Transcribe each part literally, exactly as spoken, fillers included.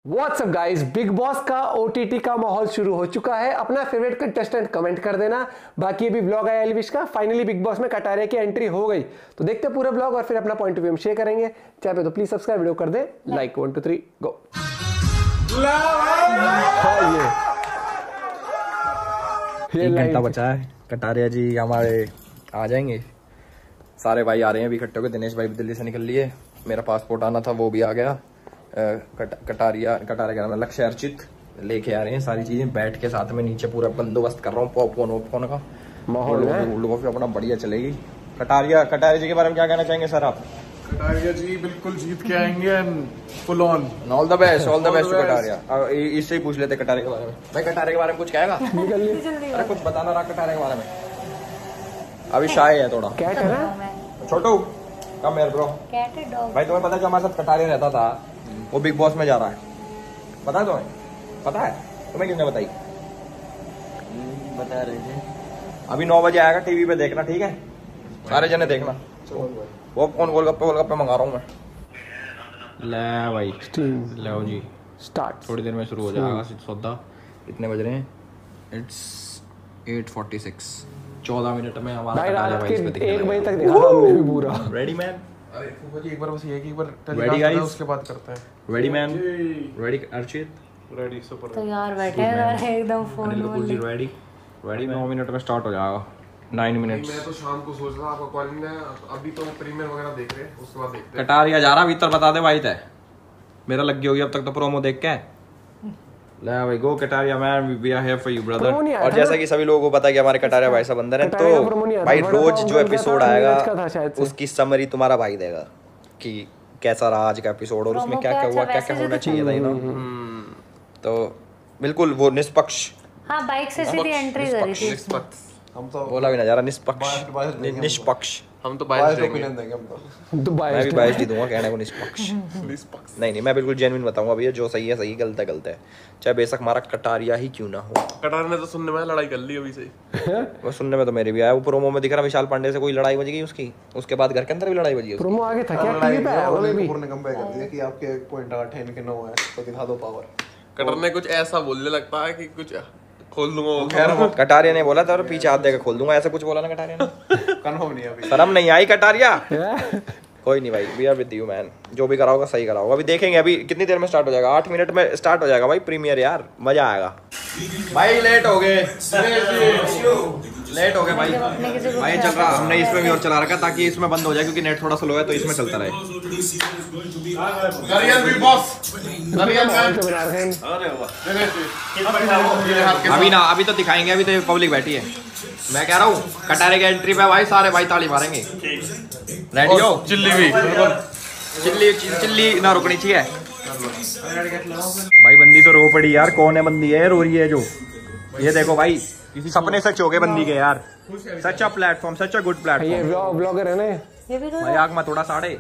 WhatsApp guys, Bigg Boss का OTT का माहौल शुरू हो चुका है। अपना फेवरेट कंटेस्टेंट कमेंट कर देना। बाकी अभी ब्लॉग आया एलविश का, फाइनली बिग बॉस में कटारिया की एंट्री हो गई, तो देखते पूरा ब्लॉग और फिर अपना पॉइंट ऑफ व्यू हम शेयर करेंगे। चाहे तो प्लीज सब्सक्राइब, वीडियो कर दे like. One two three go. एक घंटा बचा है, कटारिया जी हमारे आ जाएंगे। सारे भाई आ रहे हैं अभी इकट्ठे होकर। दिनेश भाई भी दिल्ली से निकल लिए, मेरा पासपोर्ट आना था वो भी आ गया। कट, कटारिया कटारिया का लक्ष्य अर्चित लेके आ रहे हैं सारी चीजें। बैठ के साथ में नीचे पूरा बंदोबस्त कर रहा हूँ पॉपकॉर्न वॉपकॉर्न का। माहौल लोगों की अपना बढ़िया चलेगी। कटारिया कटारिया जी के बारे में क्या कहना चाहेंगे सर आप? कटारिया जी बिल्कुल जीत के आएंगे, full on. All the best, all the best Kataria. इससे ही पूछ लेते कटारिया के बारे में। भाई कटारिया के बारे में कुछ कहेगा? अरे कुछ बताना रहा कटारिया के बारे में। अभी शाय है थोड़ा। क्या कह रहा है छोटू? कम मेरे ब्रो। भाई तुम्हें पता है जो हमारे साथ कटारिया रहता था वो बिग बॉस में जा रहा है, पता है तुम्हें? पता है तुम्हें? क्यों नहीं बताई? बता रहे थे। अभी नौ बजे आएगा, टीवी पे देखना, ठीक है? सारे जने देखना। वो कौन गोलगप्पे गोलगप्पे मंगा रहा हूँ मैं। ले भाई लो जी, स्टार्ट। थोड़ी देर में शुरू हो जाएगा सौदा। कितने बज रहे हैं? It's eight forty six. चौदह मिनट में हमारा भाई रात के एक बजे तक दिखा था हमने भी पूरा। Ready man? अरे फूफा जी एक बार बस ये कि एक बार रेडी गाइस, उसके बाद करते हैं। Ready man? Ready Archit? Ready super. तो यार बैठे हैं एकदम फोन में। रेडी रेडी नौ मिनट में स्टार्ट हो जाएगा। Nine minutes. मैं तो शाम को सोच रहा आपका कॉलिंग में, अभी तो प्रीमियर वगैरह देख रहे हैं, उसके बाद देखते हैं। कटारिया जा रहा भीतर, बता दे भाई। तय मेरा लग गई होगी अब तक तो प्रोमो देख के। ले भाई go Kataria man, we are here for you brother. और जैसा कि सभी लोगों को पता है कि हमारे कटारिया भाई साहब अंदर हैं, तो भाई रोज जो एपिसोड आएगा उसकी समरी तुम्हारा भाई देगा कि कैसा रहा आज का एपिसोड और उसमें क्या क्या हुआ, क्या क्या होना चाहिए था, यू नो। तो बिल्कुल वो निष्पक्ष। हाँ, बाइक से सीधी एंट्री करी थी। हम तो बोला भी ना जा रहा, निष्पक्ष निष्पक्ष। हम तो बाइस देंगे। तो मैं भी बाइस ही दूंगा कहने को, निष्पक्ष। नहीं नहीं, मैं बिल्कुल जेन्युइन बताऊंगा भैया, जो सही है सही, गलत है गलत है, चाहे बेशक हमारा कटारिया ही क्यों ना हो। कटार ने तो सुनने में लड़ाई कर ली अभी से। वो सुनने में तो मेरे भी आया। वो प्रोमो में दिख रहा विशाल पांडे से कोई लड़ाई बज गई उसकी, उसके बाद घर के अंदर भी लड़ाई बजी है। प्रोमो आगे था क्या? टीवी पे आया वो भी। पूर्ण कंपेयर कर दिया कि आपके एक पॉइंट आठ है, इनके नौ है, तो दिखा दो पावर। कटार ने कुछ ऐसा बोलने लगता है कि कुछ खोल दूंगा। खैर कटारिया ने बोला था और पीछे हाथ देकर खोल दूंगा, ऐसा कुछ बोला ना कटारिया ने। कंफर्म नहीं अभी। शर्म नहीं आई कटारिया? कोई नहीं भाई, we are with you man. जो भी कराओगा सही कराओगा। अभी देखेंगे अभी कितनी देर में स्टार्ट हो जाएगा। आठ मिनट में स्टार्ट हो जाएगा भाई प्रीमियर। यार मजा आएगा। भाई लेट हो गए, लेट हो गए भाई। भाई चल रहा, हमने इसमें भी और चला रखा ताकि इसमें बंद हो जाए, क्योंकि नेट थोड़ा स्लो है तो इसमें चलता रहे। अभी ना, अभी तो दिखाएंगे, अभी तो पब्लिक बैठी है। मैं कह रहा हूँ कटारे की एंट्री पे भाई सारे भाई ताली मारेंगे। रेडी हो? चिल्ली भी चिल्ली चिल्ली ना रुकनी चाहिए भाई। बंदी तो रो पड़ी यार। कौन है बंदी है? रो रही है जो। ये देखो भाई, सपने सच हो गए बंदी के यार। Such a platform, such a good platform. ये ब्लॉगर है ना, ये भी मजाक में थोड़ा साढ़े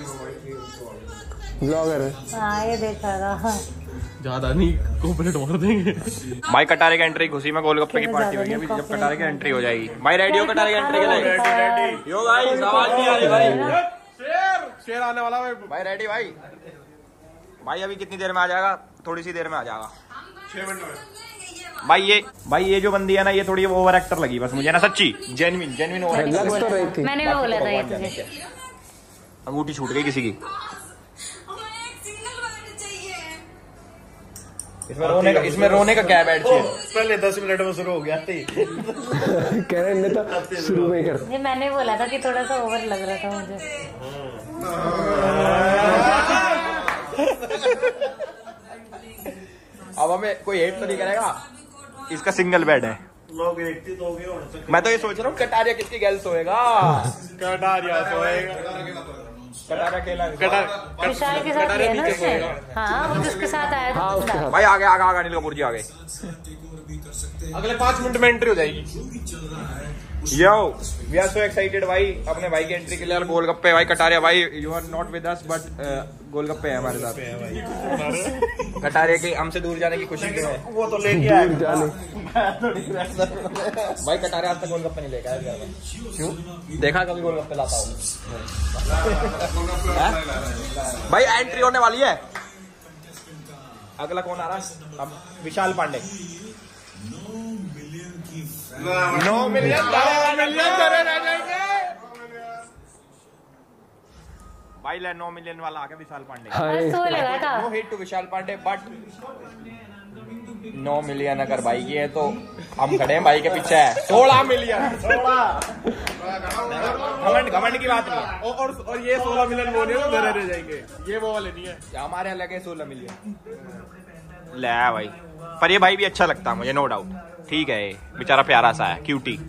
ब्लॉगर है। हाँ ये देखा था। ज्यादा नहीं, कोपरेट मार देंगे भाई। कटारे की एंट्री खुशी में गोलगप्पे की पार्टी होगी अभी जब कटारे की एंट्री हो जाएगी। भाई रेडी हो कटारे की एंट्री के लिए? यो गाइस, आवाज नहीं आ रही भाई। शेर शेर आने वाला है भाई। रेडी भाई? भाई अभी कितनी देर में आ जाएगा? थोड़ी सी देर में आ जाएगा, छह मिनट में भाई। ये भाई ये जो बंदी है ना, ये थोड़ी ओवर एक्टर लगी बस मुझे ना, सच्ची जेन्युइन जेन्युइन ओवर एक्टर। मैंने भी बोला था ये तुझे। अंगूठी छूट गई किसी की। इसमें रोने का इसमें रोने का क्या बैठ चाहिए? पहले दस मिनट में शुरू हो गया थी। कह रहे ने तो शुरू में कर। ये मैंने बोला था कि थोड़ा सा ओवर लग रहा था मुझे। अब हमें कोई हेट तो नहीं करेगा। इसका सिंगल बेड है। लोग एक तो होंगे। मैं तो ये सोच रहा हूँ कटारिया किसकी गर्ल सोएगा? कटारिया सोएगा। कटारिया खेला विशाल के साथ है ना उसने। हाँ वो जिसके साथ आया था। हाँ उसके साथ। भाई आगे आगे आगे अनिल कपूर जी आगे। अगले पांच मिनट में एंट्री हो जाएगी। Yo we are so excited भाई अपने भाई की एंट्री के लिए। गोलगप्पे भाई कटारिया भाई, you are not with us but golgappe है हमारे साथ। कटारिया के हमसे दूर जाने की खुशी क्यों है? वो तो लेके आए जाने। भाई कटारिया आज तक गोलगप्पे नहीं लेके आया। क्यों? देखा कभी गोलगप्पे लाता हूँ? भाई एंट्री होने वाली है। अगला कौन आ रहा है? अब विशाल पांडे। नौ मिलियन भाई ले नौ मिलियन वाला आ गया विशाल पांडे। बस वो लगा था। No hit to Vishal Pandey but नौ मिलियन अगर भाई की है तो हम खड़े हैं भाई के पीछे है। सोलह मिलियन घमंड घमंड की बात नहीं है। और और ये सोलह मिलियन वो नहीं है घर रह जाएंगे, ये वो वाले नहीं है। हमारे अलग है सोलह मिलियन ले भाई। पर ये भाई भी अच्छा लगता है मुझे, नो डाउट। ठीक है, बेचारा प्यारा सा है, क्यूटी।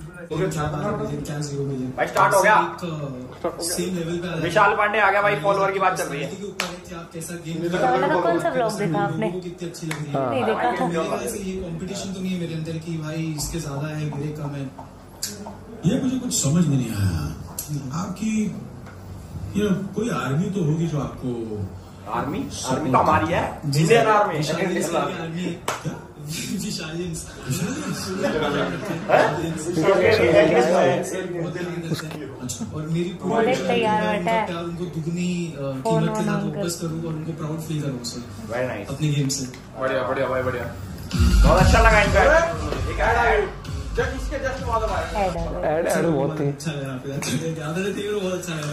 भाई स्टार्ट हो गया। विशाल पांडे आ गया भाई, फॉलोअर की बात चल रही है। तो कौन सा ब्लॉग देखा आपने? नहीं देखा। ये कंपटीशन तो नहीं है मेरे अंदर कि भाई इसके ज्यादा है मेरे कम है। ये मुझे कुछ समझ में नहीं आया आपकी। ये कोई आर्मी तो होगी जो आपको। आर्मी आर्मी तो हमारी है, इंडियन आर्मी। और मेरी पूरी तैयार बैठा है उनको दुगनी कीमत के साथ वापस करूँ और उनको प्राउड फील करूँ उससे अपने गेम से। बढ़िया बढ़िया भाई बढ़िया, बहुत अच्छा लगा इनका। इसके जस्ट बाद ऐड ऐड बहुत थी। अच्छा लगा, बहुत अच्छा लगा।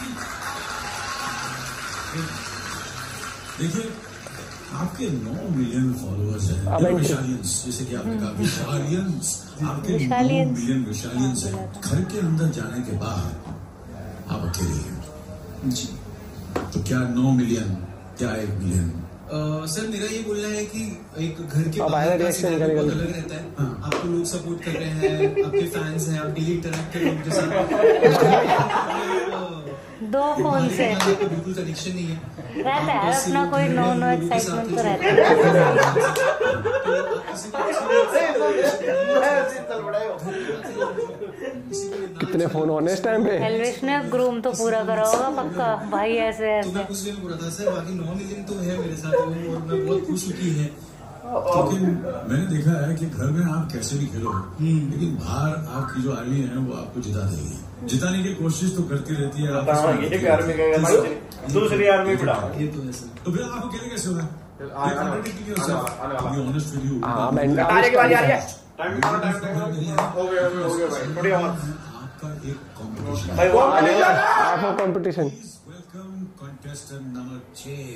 देखिए आपके नौ मिलियन फॉलोअर्स हैं, विशालियंस, जैसे कि आपने कहा विशालियंस, आपके नौ मिलियन विशालियंस हैं। घर के अंदर जाने के बाद आप अकेले हैं जी, तो क्या नौ मिलियन क्या एक मिलियन? सर मेरा ये बोलना है कि एक घर के बाहर का रिएक्शन अलग रहता है। आपको लोग सपोर्ट कर रहे हैं, आपके फैंस हैं, आप डेली इंटरेक्ट कर रहे हो उनके साथ। दो फोन से बिल्कुल कनेक्शन नहीं है, रहता है अपना कोई नो नो एक्साइटमेंट तो रहता है। कितने फोन होने इस टाइम पे? एल्विश ने ग्रूम तो पूरा करा होगा पक्का भाई, ऐसे ऐसे। कुछ दिन पूरा था सर, बाकी नौ मिलियन तो है मेरे साथ और मैं बहुत खुश की है। लेकिन मैंने देखा है कि घर में आप कैसे भी खेलो, लेकिन बाहर आपकी जो आर्मी है वो आपको जिता देगी। जिताने की कोशिश तो करती रहती है, आप दूसरी आर्मी बढ़ा। ये तो है सर। तो फिर आप अकेले कैसे होगा? आपका कंपटीशन। वेलकम कंटेस्टेंट नंबर छह।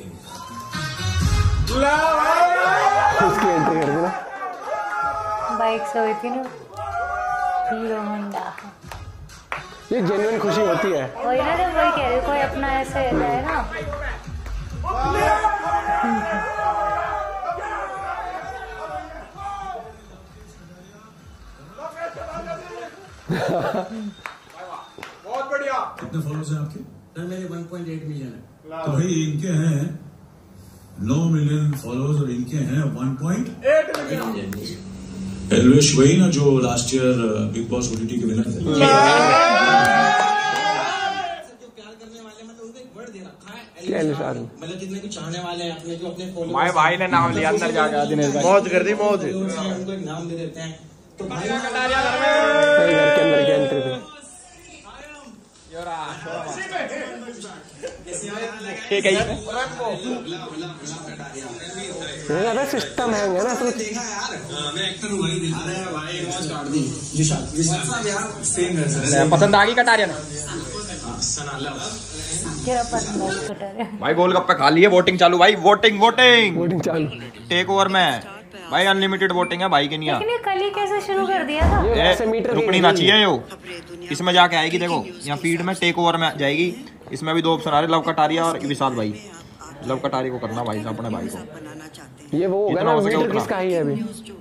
उसकी एंट्री कर देना। बाइक से हुई थी ना, हीरो होंडा। ये जेन्युइन खुशी होती है। वही ना, जब वही कह रही कोई अपना ऐसे जाए ना। बहुत बढ़िया। कितने फॉलोअर्स हैं आपके? सर मेरे वन पॉइंट एट मिलियन है। तो भाई इनके हैं नौ मिलियन फॉलोअर्स और इनके हैं one point eight million. Elvish वही ना जो last year Bigg Boss OTT के विनर थे। जो प्यार करने वाले मतलब उनको एक वर्ड दे रखा है एल्विश, मतलब जितने भी चाहने वाले हैं अपने जो अपने फॉलोअर्स। भाई भाई ने नाम लिया अंदर जाकर दिनेश भाई, मौज कर दी मौज। उनको एक नाम दे देते हैं। तो भाई घर के अंदर की एंट्री पे ठीक है। ज्यादा सिस्टम है ना तो देखा यार, मैं एक्टर हूँ भाई। अरे भाई मौज काट दी। विशाल विशाल यार सेम है सर। पसंद आ गई कटारिया ने? तेरा पसंद है कटारिया भाई। गोलगप्पे खा लिए, वोटिंग चालू भाई। वोटिंग वोटिंग वोटिंग चालू। टेक ओवर में भाई अनलिमिटेड वोटिंग है भाई के नहीं। लेकिन ये कल ही कैसे शुरू कर दिया था? रुकनी ना चाहिए यो, इसमें जाके आएगी देखो, यहाँ फीड में टेक ओवर में जाएगी। इसमें भी दो ऑप्शन आ रहे, लव कटारिया और विशाल भाई। लव कटारी को करना भाई अपने भाई को। ये वो होगा ना, मीटर किसका ही है अभी?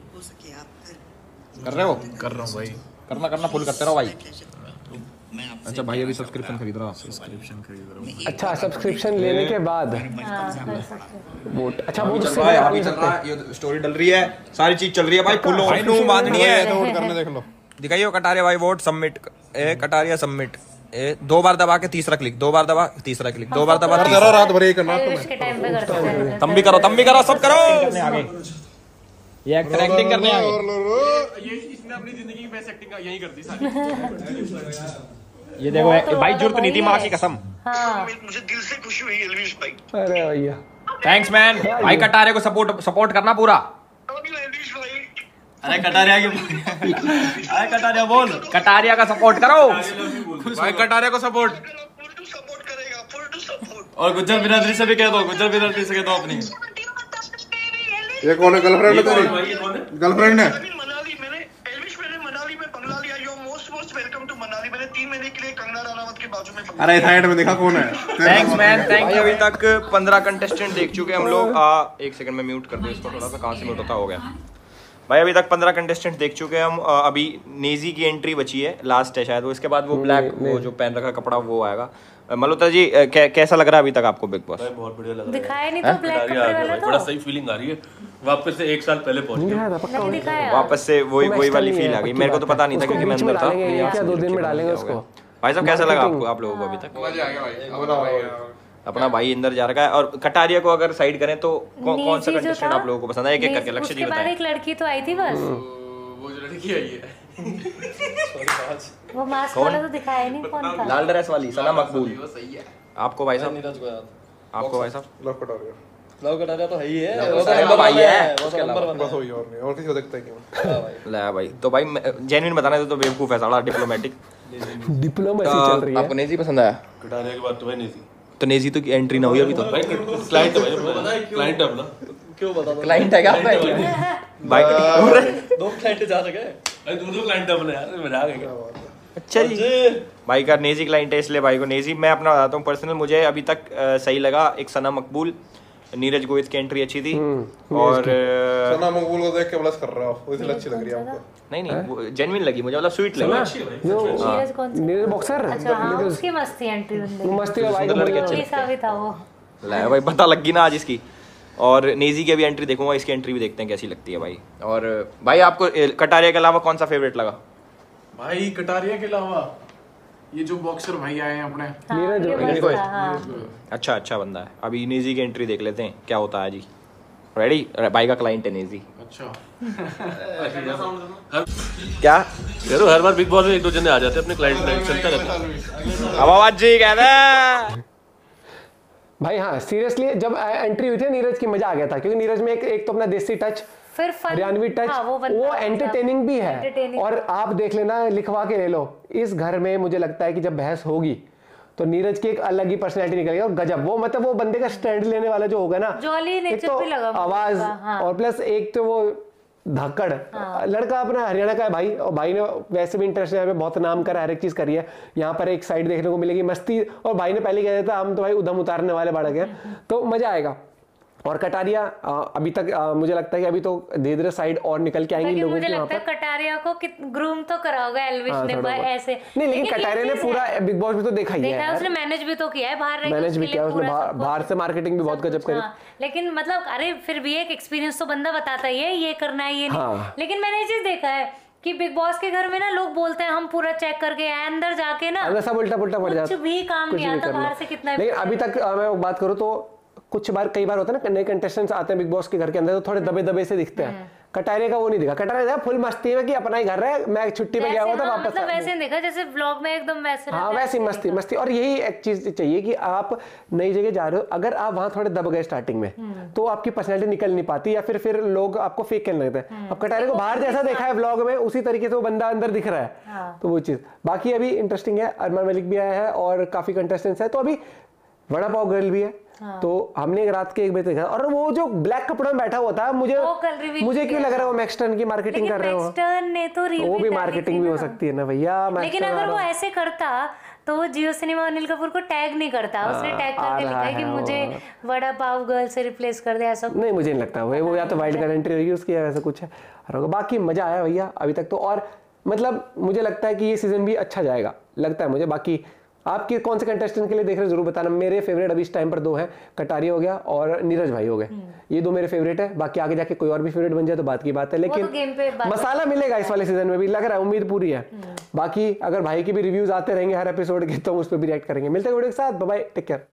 कर रहे हो? कर रहा हूँ भाई। करना करना फुल करते रहो भाई। अच्छा भाई अभी सब्सक्रिप्शन खरीद रहा। सब्सक्रिप्शन खरीद रहा हूँ। अच्छा सब्सक्रिप्शन लेने के बाद वोट। अच्छा वो चल रहा है, अभी चल रहा है, ये स्टोरी डल रही है, सारी चीज चल रही है भाई। फुल ऑन नू बांधनी है। वोट करने देख लो। दिखाइए कटारिया भाई, वोट सबमिट। ए कटारिया सबमिट। ए दो बार दबा के तीसरा क्लिक, दो बार दबा तीसरा क्लिक, दो बार दबा तीसरा। रात भर ये करना एल्विश के टाइम पे करते थे। तुम भी करो, तुम भी करो, सब करो। करने आगे ये एक्टर एक्टिंग करने आगे। ये इसने अपनी जिंदगी की बेस्ट एक्टिंग यही कर दी सारी। ये देखो भाई, जरूरत नहीं थी, माँ की कसम। हाँ मुझे दिल से खुशी हुई एल्विश भाई। अरे भैया थैंक्स मैन भाई, कटारिया को सपोर्ट सपोर्ट करना पूरा। अरे कटारिया की अरे कटारिया बोल, कटारिया का सपोर्ट करो भाई, कटारिया को सपोर्ट। और गुज्जर बिरादरी से भी कह दो, गुज्जर बिरादरी से कह दो अपनी। ये कौन है? गर्लफ्रेंड है तेरी? गर्लफ्रेंड है? अरे साइड में देखा कौन है? Thanks man, thank you. अभी तक पंद्रह कंटेस्टेंट देख चुके हम लोग। आ, एक सेकंड में म्यूट कर दो इसको थोड़ा सा, कहाँ से म्यूट होता हो गया भाई। अभी तक पंद्रह कंटेस्टेंट देख चुके हैं हम। आ, अभी नेजी की एंट्री बची है, लास्ट है शायद वो। इसके बाद वो ब्लैक वो जो पहन रखा कपड़ा वो आएगा। मल्होत्रा जी कै, कैसा लग रहा है अभी तक आपको बिग बॉस? बहुत बढ़िया लग रहा है। दिखाया नहीं तो ब्लैक कपड़े वाला तो बड़ा सही फीलिंग आ रही है। वापस से एक साल पहले पहुंच गए। नहीं दिखाया। वापस से वही वही वाली फील आ गई। मेरे को तो पता नहीं था क्योंकि मैं अंदर था। क्या दो दिन में डालेंगे उसको? भाई साहब कैसा लगा आपको, आप लोगों को अभी तक? मजा आ गया भाई। अपना भाई अपना भाई अंदर जा रखा है। और कटारिया को अगर साइड करें तो कौन कौन सा कंटेस्टेंट आप लोगों को पसंद है? एक एक करके लक्ष्य जी उसके बाद बताएं। एक लड़की तो आई थी बस, वो जो लड़की आई है वो मास्क वाला तो दिखाया नहीं कौन था। लाल ड्रेस वाली सना मकबूल। वो सही है। आपको भाई साहब? नीरज को याद। आपको भाई साहब? लव कटारिया। लव कटारिया तो है ही है, वो तो भाई है, उसके नंबर अलावा वन बस वही, और नहीं, और किसी को देखता ही नहीं। ले भाई, तो भाई जेन्युइन बताना तो बेवकूफ है साला, डिप्लोमेटिक। डिप्लोमेसी चल रही है। आपको नेजी पसंद आया? कटारिया के बाद तो भाई नहीं थी तो नेजी तो की एंट्री ना हुई अभी तो। भाई। क्लाइंट है भाई, क्लाइंट है अपना। क्यों बता दो? क्लाइंट है क्या आपका? भाई दो क्लाइंट जा सके भाई, दो दो क्लाइंट है अपने यार, मजाक है क्या? अच्छा जी, भाई का नेजी क्लाइंट है इसलिए भाई को नेजी। मैं अपना बताता हूँ पर्सनल, मुझे अभी तक आ, सही लगा। एक सना मकबूल, नीरज गोविंद की एंट्री अच्छी थी। और सना मकबूल को देख के ब्लश कर रहा हो, वो इसलिए अच्छी लग रही है आपको? नहीं नहीं जेन्युइन लगी मुझे, मतलब स्वीट लगी। नीरज कौन सा? नीरज बॉक्सर। अच्छा हाँ, उसकी मस्ती एंट्री बंदे मस्ती है भाई, लड़के अच्छे पुलिस भी था वो। ले भाई पता लग गई ना आज इसकी। और नेजी की अभी एंट्री देखूंगा, इसकी एंट्री भी देखते हैं कैसी लगती है भाई। और भाई आपको कटारिया के अलावा कौन सा फेवरेट लगा? भाई कटारिया के अलावा ये जो बॉक्सर भाई आए हैं अपने, नीरज नीरज गोविंद। अच्छा अच्छा बंदा है। अभी नेजी की एंट्री देख लेते हैं क्या होता है जी। रेडी? भाई का क्लाइंट है नेजी। अच्छा क्या यार हर बार बिग बॉस में एक दो जने आ जाते हैं अपने क्लाइंट क्लाइंट चलता रहता है। अब आवाज जी कह रहे भाई। हाँ सीरियसली जब एंट्री हुई थी नीरज की मजा आ गया था, क्योंकि नीरज में एक एक तो अपना देसी टच, फिर हरियाणवी टच, हाँ, वो, वो एंटरटेनिंग भी है। entertaining। और आप देख लेना, लिखवा के ले लो, इस घर में मुझे लगता है कि जब बहस होगी तो नीरज की एक अलग ही पर्सनैलिटी निकलेगी। और गजब वो, मतलब वो बंदे का स्टैंड लेने वाला जो होगा ना, जॉली एक नेचर तो भी लगा आवाज, हाँ। और प्लस एक तो वो धक्कड़, हाँ। लड़का अपना हरियाणा का है भाई, और भाई ने वैसे भी इंटरनेशनल में बहुत नाम करा, हर एक चीज करी है। यहाँ पर एक साइड देखने को मिलेगी मस्ती, और भाई ने पहले कह दिया था हम तो भाई उधम उतारने वाले बाड़क हैं, तो मजा आएगा। और कटारिया अभी तक आ, मुझे लगता है कि अभी तो धीरे धीरे साइड और निकल के आएंगी लोगों मुझे की। लगता है कटारिया को ग्रूम तो करा होगा एल्विश हाँ, ने ऐसे। नहीं, लेकिन कटारिया ने पूरा बिग बॉस में तो देखा ही है, देखा उसने मैनेज भी तो किया है, बाहर मैनेज भी किया उसने, बाहर से मार्केटिंग भी बहुत गजब करी। लेकिन मतलब अरे फिर भी एक एक्सपीरियंस तो बंदा बताता ही है, ये करना है ये नहीं। हाँ। लेकिन मैंने ये चीज देखा है कि बिग बॉस के घर में ना लोग बोलते हैं हम पूरा चेक करके आए, अंदर जाके ना अंदर सब उल्टा पुल्टा पड़ जाता, कुछ भी काम नहीं आता, बाहर से कितना। लेकिन अभी तक मैं बात करूँ तो कुछ बार कई बार होता है ना, नए कंटेस्टेंट्स आते हैं बिग बॉस के घर के अंदर तो थोड़े दबे दबे से दिखते हैं। कटारिया का वो नहीं दिखा, कटारिया फुल मस्ती में कि अपना ही घर है, मैं छुट्टी पे गया हुआ था हाँ, वापस। मतलब वैसे देखा जैसे व्लॉग में एकदम वैसे। हाँ वैसी मस्ती मस्ती। और यही एक चीज चाहिए कि आप नई जगह जा रहे हो, अगर आप वहां थोड़े दब गए स्टार्टिंग में तो आपकी पर्सनैलिटी निकल नहीं पाती, या फिर फिर लोग आपको फेक करने लगते हैं। अब कटारिया को बाहर जैसा देखा है व्लॉग में, उसी तरीके से वो बंदा अंदर दिख रहा है, तो वो चीज बाकी अभी इंटरेस्टिंग है। अरमान मलिक भी आया है और काफी कंटेस्टेंट्स है, तो अभी वड़ा पाव गर्ल भी है। हाँ। तो हमने एक रात के एक बजे देखा, और वो जो ब्लैक कपड़ों में बैठा हुआ था, मुझे मुझे क्यों लग रहा है वो मैक्सटर्न की मार्केटिंग कर रहे हो। मैक्सटर्न ने तो वो भी मार्केटिंग भी हो सकती है ना भैया। लेकिन अगर वो ऐसे करता तो वो जियो सिनेमा अनिल कपूर को टैग नहीं करता, उसने टैग करके लिखा है कि मुझे वड़ा पाव गर्ल से रिप्लेस कर दे, ऐसा नहीं मुझे नहीं लगता। वो या तो वाइल्ड कार्ड एंट्री होगी उसकी, ऐसा कुछ है। बाकी मजा आया भैया अभी तक तो, और मतलब मुझे लगता है कि ये सीजन भी अच्छा जाएगा, लगता है मुझे। बाकी आपके कौन से कंटेस्टेंट के लिए देख रहे हैं जरूर बताना। मेरे फेवरेट अभी इस टाइम पर दो हैं, कटारिया हो गया और नीरज भाई हो गए, ये दो मेरे फेवरेट है। बाकी आगे जाके कोई और भी फेवरेट बन जाए तो बात की बात है, लेकिन तो मसाला मिलेगा इस वाले सीजन में भी, लग रहा है, उम्मीद पूरी है। बाकी अगर भाई की भी रिव्यूज आते रहेंगे हर एपिसोड के तो हम उस पर भी रिएक्ट करेंगे। मिलते हैं वीडियो के साथ, बाय बाय, टेक केयर।